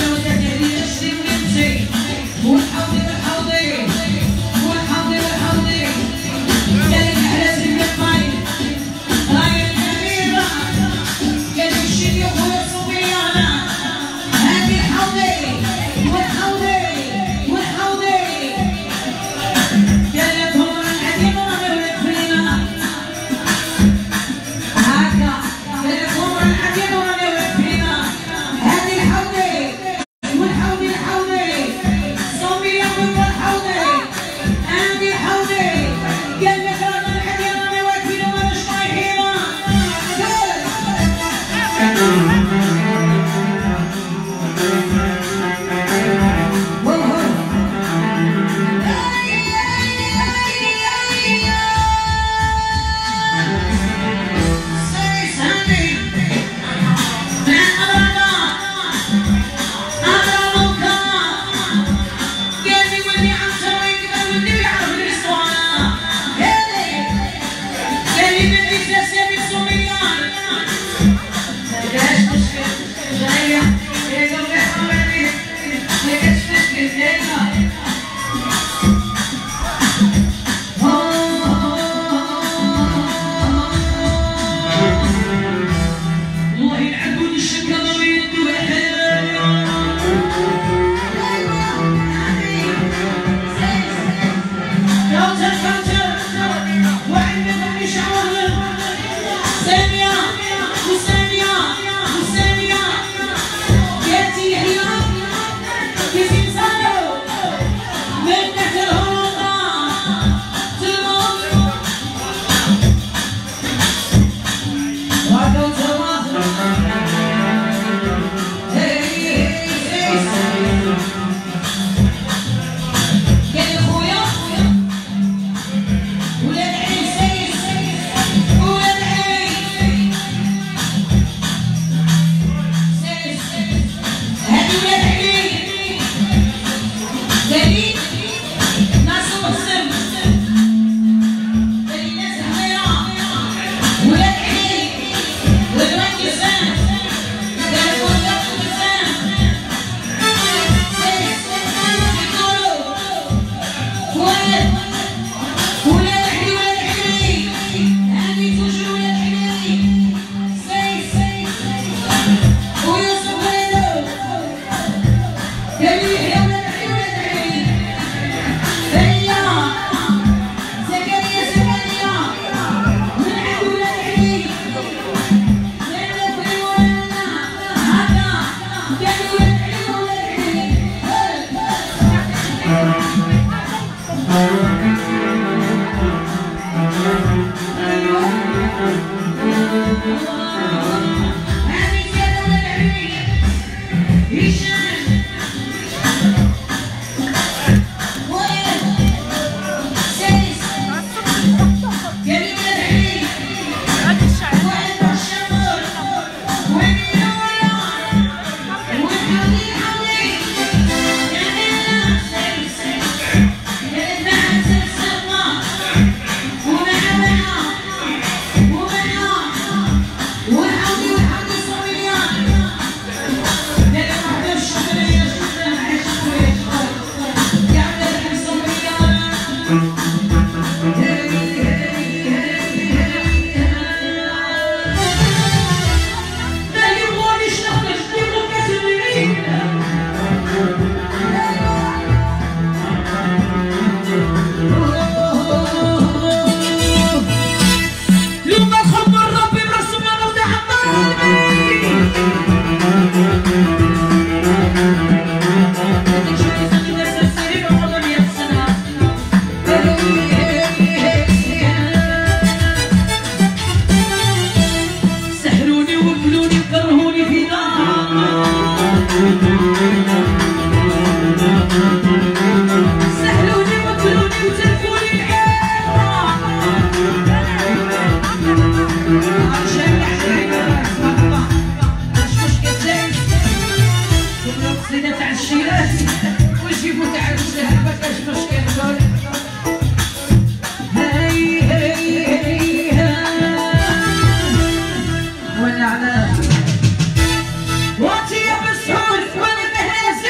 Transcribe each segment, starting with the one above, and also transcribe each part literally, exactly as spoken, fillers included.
واتي بالسعود والمهل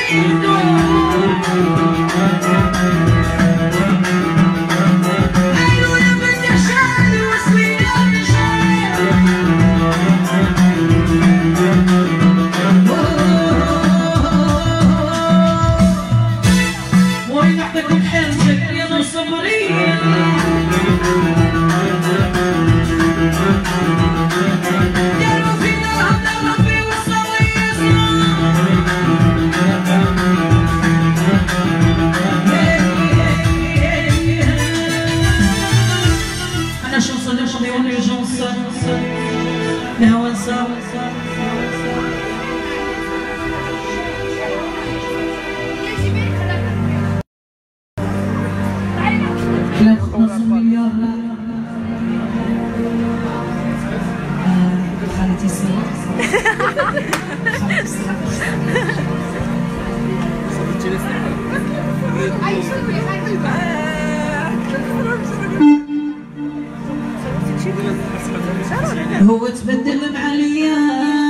هو تبدل مع الايام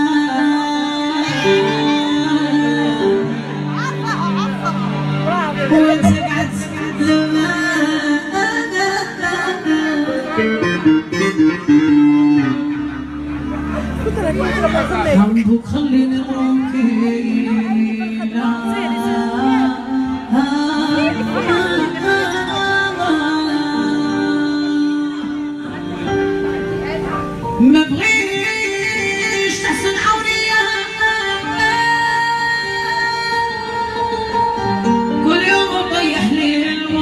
وانت قاعد حبك خليني روكينا ما بغيش تحسن حوليا كل يوم تطيح لي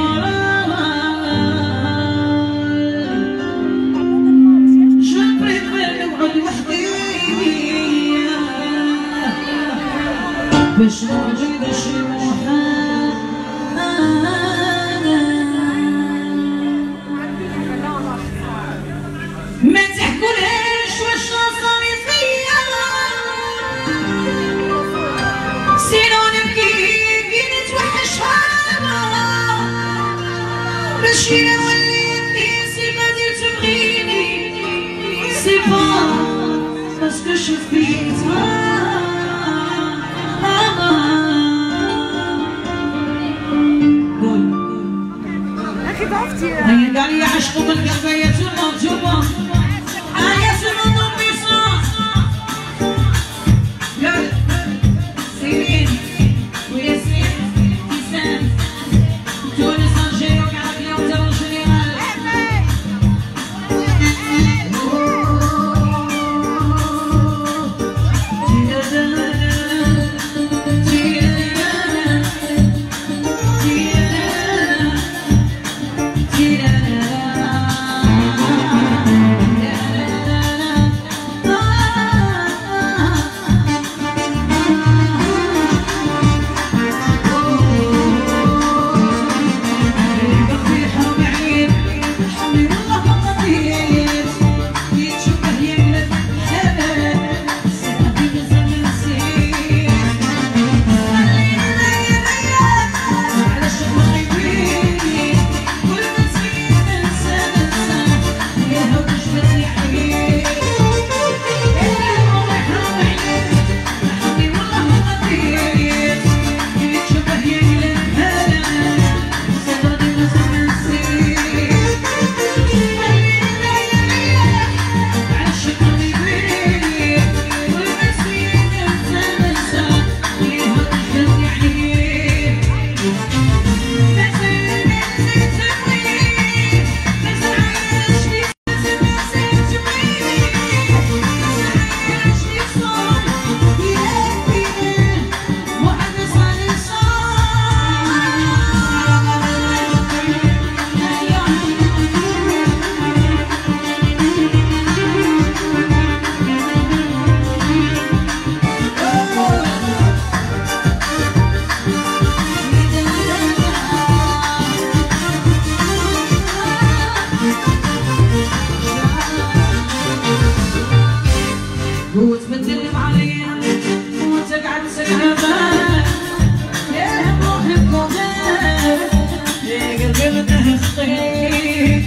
المورال شبرت بالي وعد وحدي باش نريد شي محال ما تحكولهاش واش صاري فيا سيرو نبكي كي نتوحشها باش يولي نسي ما دير تبغيني سي با باسكو شفيتها هيا قال لي عشقوا بالقلب يا جمع جمع يا سلام البيصة يا سيرين وياسين حسام تونس الجيرو قاعد اليوم تاع الجنرال هو تبدل عليا وانت قاعد تسكرها يا روحي بقدر يا قلبي بده يخطيك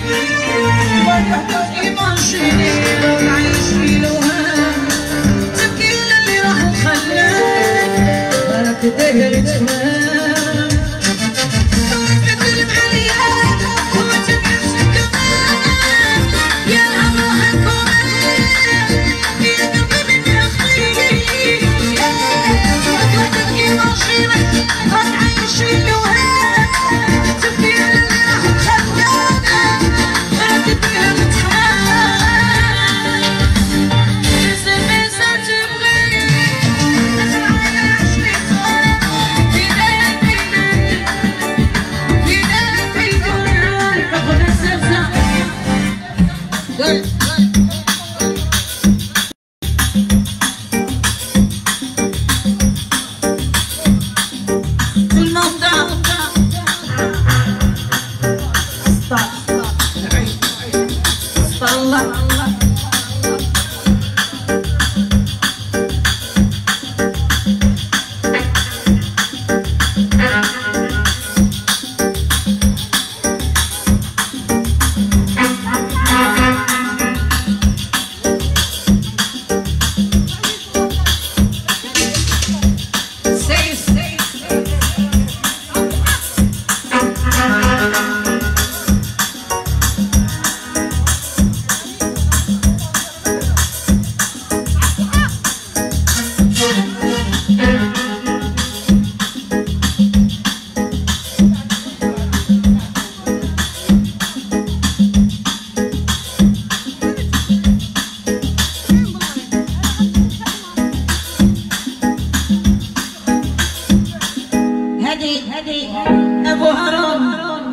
ما يحتاج ايمانشيني لو نعيش في الوهام تبكي اللي راح نخليك ابو هارون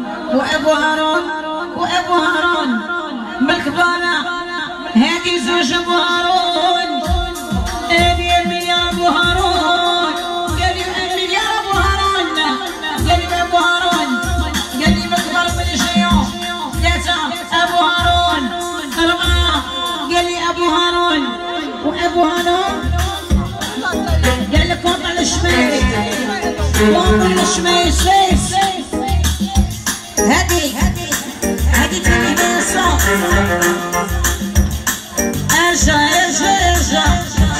وابو هارون وابو هارون بالكبانه هادي زوج ابو هارون هادي يمين يا ابو هارون قال لي يمين يا ابو هارون قال لي ابو هارون قال لي مكبر من الشيوخ ثلاثه ابو هارون اربعه قال لي ابو هارون وابو هارون قال لك وضع الشمال وضع الشمال سيف هادي هادي هادي تاني ناصر ارجع ارجع ارجع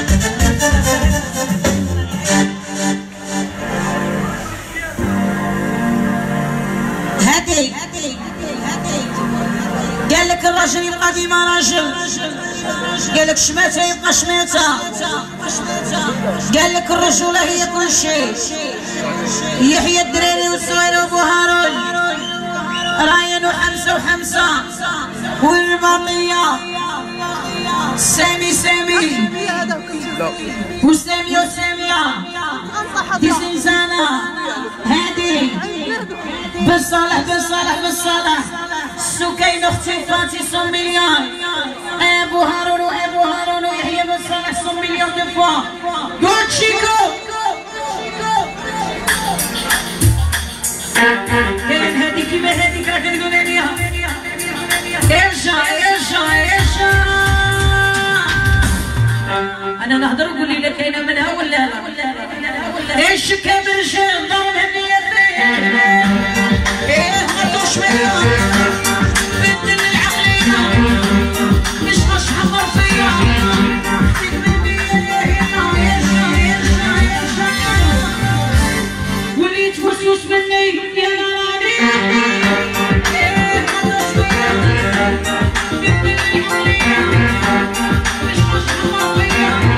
هادي قال لك الرجل يبقى ديما راجل قال لك شماته يبقى شماته قال لك الرجوله هي كل شيء يحيى الدراري والصغير وابو هارون رايان وحمزه وحمزه والباطيه سامي سامي وسامي وساميه دي زنزانه هادي بالصالح بالصالح بالصالح سكين اختي فاتي صم مليار ابو هارون وابو هارون ويحيى بن صالح صم مليار دو فوا قول شيكو كان هادي كيما هادي كانت تقول لي ارجع ارجع ارجع انا نهضر نقول لي لا كاينه منها ولا لا ايش كان رجال ضرب هنيه ايه ما شويه بدل العقليه مش مش حمر فيا وليت فلوس مني يا ناراني ايه ما شويه بدل العقليه مش مش حمر فيا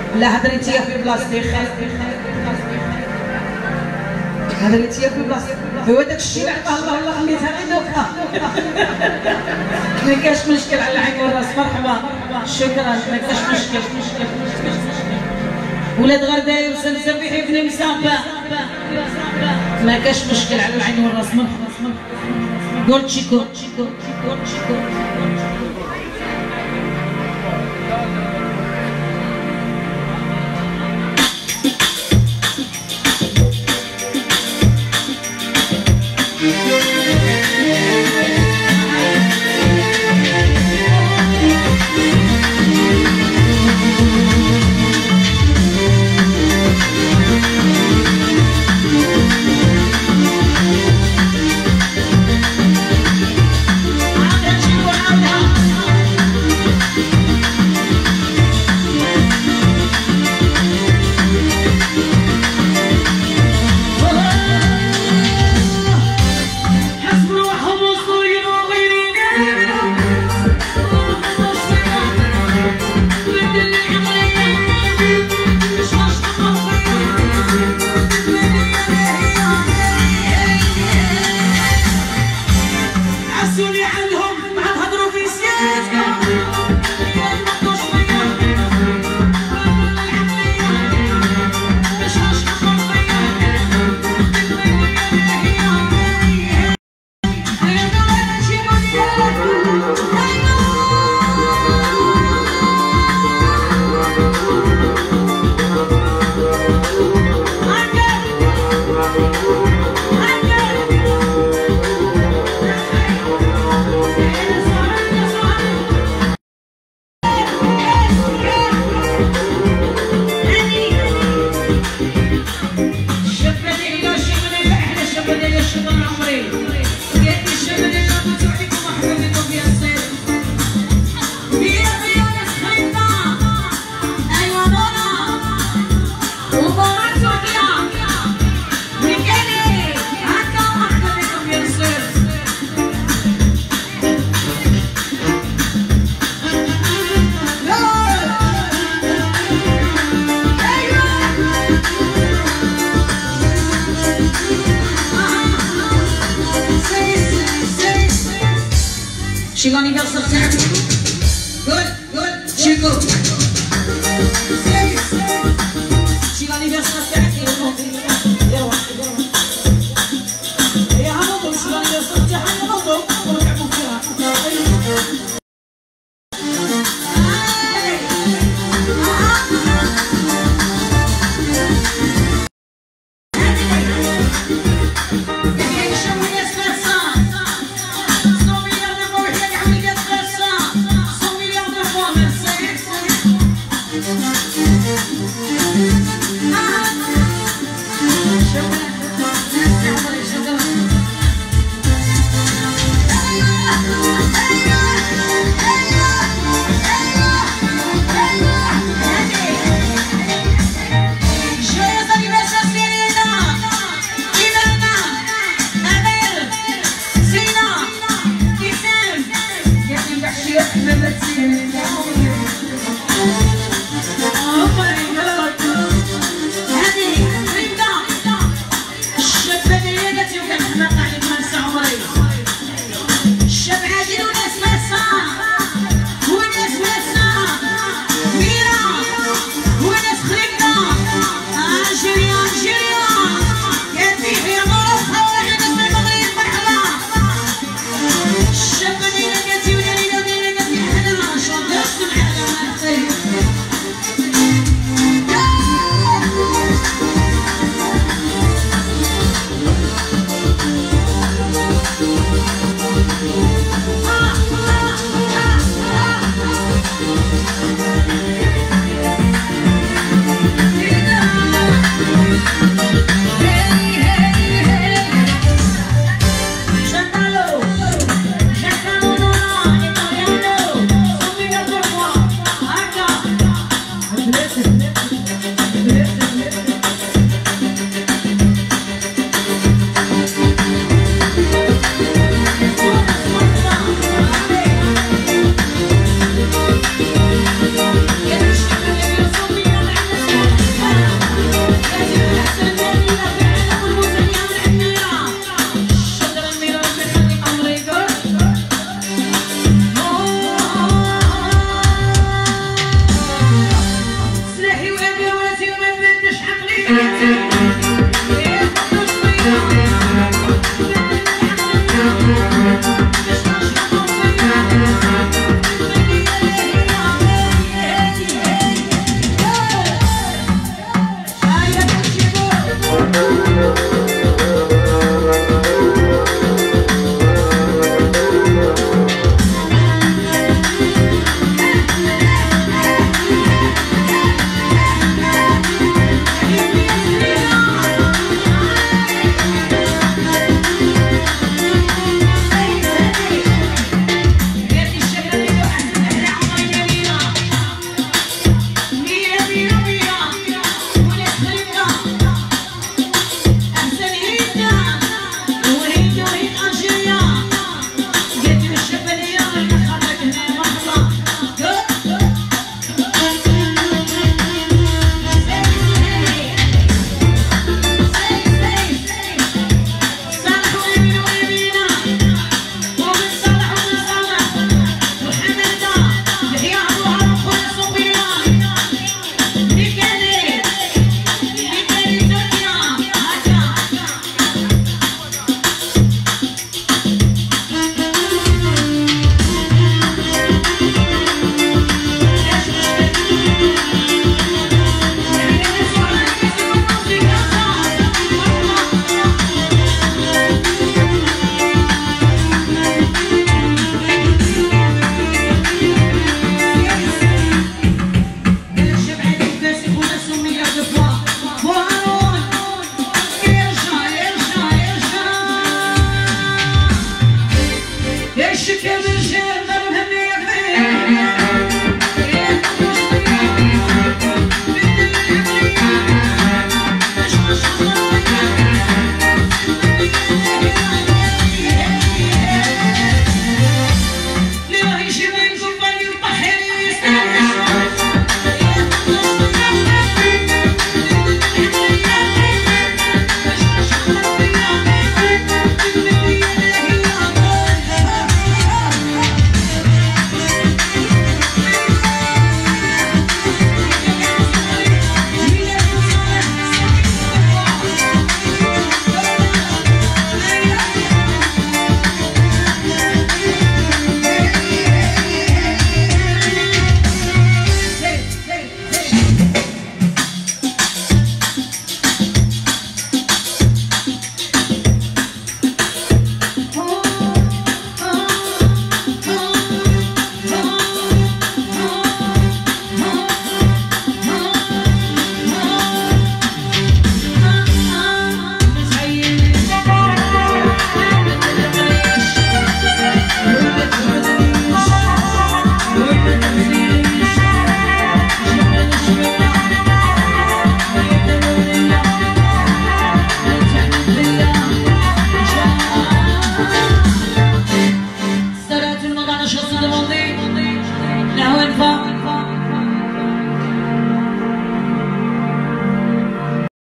لا هدريتيها في بلاصتي هدريتيها في بلاصتي هو داك الشيء اللي عطاه الله الله خليتها غير دوكا ما كاش مشكل على العين والراس مرحبا شكرا ما كاش مشكل ولاد غرداي وسمسبيحي بن مسابة ما كاش مشكل على العين والراس مرحبا غورتشيكو غورتشيكو She gonna go sometimes. Good, good, she good. She gonna go sometimes. يا هنوضو she gonna go sometimes. هنوضو ونلعبوا فيها.